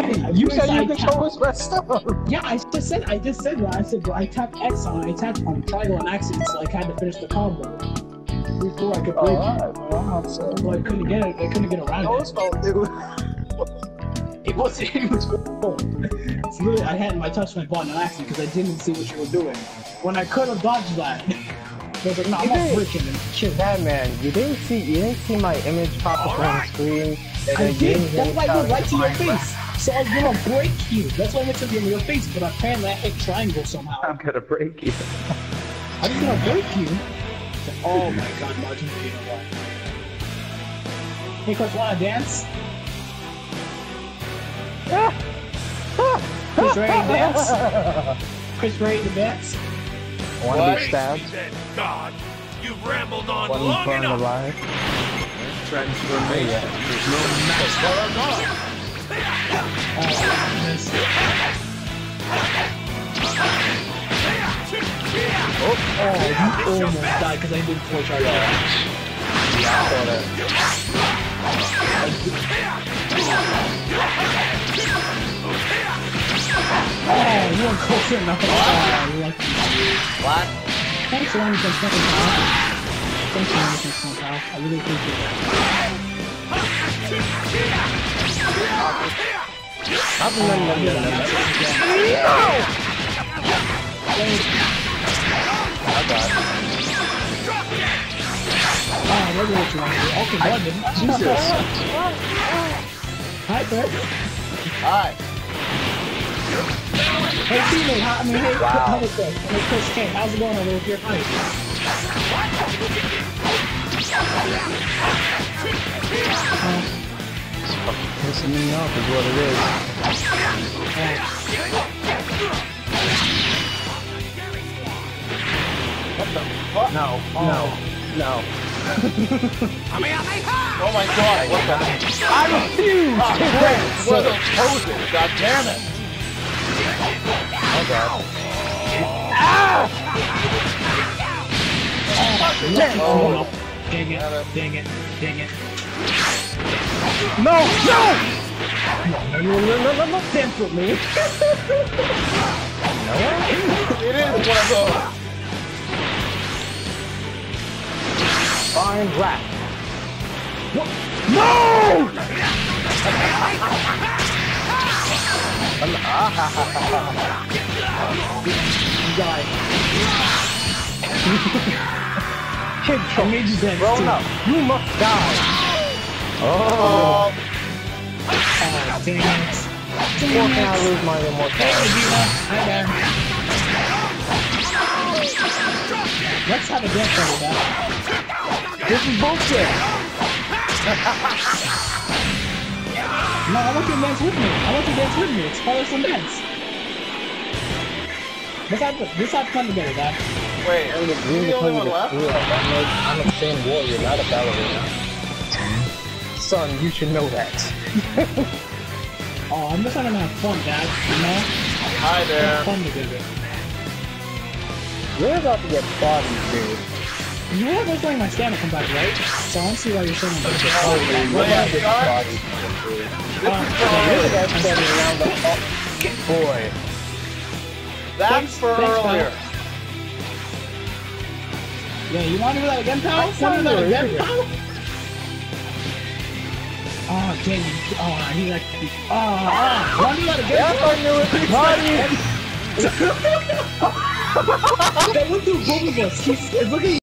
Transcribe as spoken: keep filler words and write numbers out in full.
didn't. You I said your tapped- controller's messed up. Yeah, I just said I just said that. I said well, I tapped X on it. I tapped on triangle on accident, so I had to finish the combo before I could break Oh, it. alright, so. Well, I couldn't get it. I couldn't get around No, it. it's not, dude. It was it was cool. It's literally I had my touch my button on accident because I didn't see what you were doing. When I could have dodged that, I was like, no, I'm not breaking and chill. Yeah, man, you didn't see you didn't see my image pop up on the screen. I did. That's why I go right to your face. So I was gonna break you. That's why I went to your face, but apparently I hit triangle somehow. I'm gonna break you. I'm just gonna break you. Oh my god, Martin, you know what? Hey, Chris, wanna dance? Chris, ready to dance? Chris, ready to dance? Wanna be stabbed? God, you've rambled on One long burned enough. alive? Transformation. There's no match for our God. Oh, this. Oh, oh, you almost died because I didn't pull charge. Yeah, I saw that. Oh, you weren't close enough. Oh, lucky. What? Thanks for anything, fucking pal. Thanks for anything, fucking pal. I really appreciate that. No, no, no, no, no. I got it. Oh, that's what you want to do. Okay, London. Jesus. Hi, Chris. Hi. Hey, teammate. How, I mean, hey, Wow. how was this? Hey, Chris King, how's it going over with your fight? Uh, Pissing me off is what it is. What the fuck? No, oh. no, no. Oh my god, what the? I refuse! Oh, great! What are those poses? God damn it! Oh god. Ah! Damn. Oh, dang it, dang it, dang it. No! No! No, no, no, no, no, no, dance with me. No? It is one of those. Fine rap. What? No! You died. Kid I made you dance grown too. up. You must die. Oh. Oh, Oh, dang it. Before can I lose my Hey, immortality? Vegeta. Hi there. Let's have a dance over that. This is bullshit. No, I want you to dance with me. I want you to dance with me. It's color some dance. Let's have, let's have fun together, Dad. wait, I'm are you the only one left? I'm a thin warrior, not a ballerina. Son, you should know that. Oh, I'm just trying to have fun, Dad. You know? Hi there. Have fun together. You're about to get bodied, dude. You know what's letting my stamina come back, right? So I don't see why you're saying that. Oh, You're wait, about to get God. bodied, dude. Um, You're the guy standing around the... Oh, boy. That's Thanks- for thanks, earlier. Yeah, you want to do that again, pal? I Want to do that found again, it. pal? Oh, dang you. Oh, he like... Oh, oh. Want to do that again? Yes, I knew it. Body. That went through both of us. He's, look at